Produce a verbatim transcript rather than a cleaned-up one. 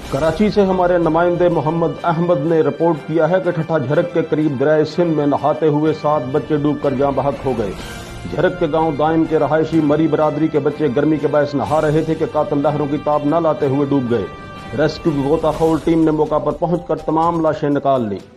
कराची से हमारे नुमाइंदे मोहम्मद अहमद ने रिपोर्ट किया है कि ठट्ठा झरक के करीब दरियाए सिंध में नहाते हुए सात बच्चे डूबकर जाँ बहक हो गए। झरक के गांव दाइम के रहायशी मरी बरादरी के बच्चे गर्मी के बायस नहा रहे थे कि कातिल लहरों की ताब न लाते हुए डूब गए। रेस्क्यू की गोताखोर टीम ने मौका पर पहुंचकर तमाम लाशें निकाल ली।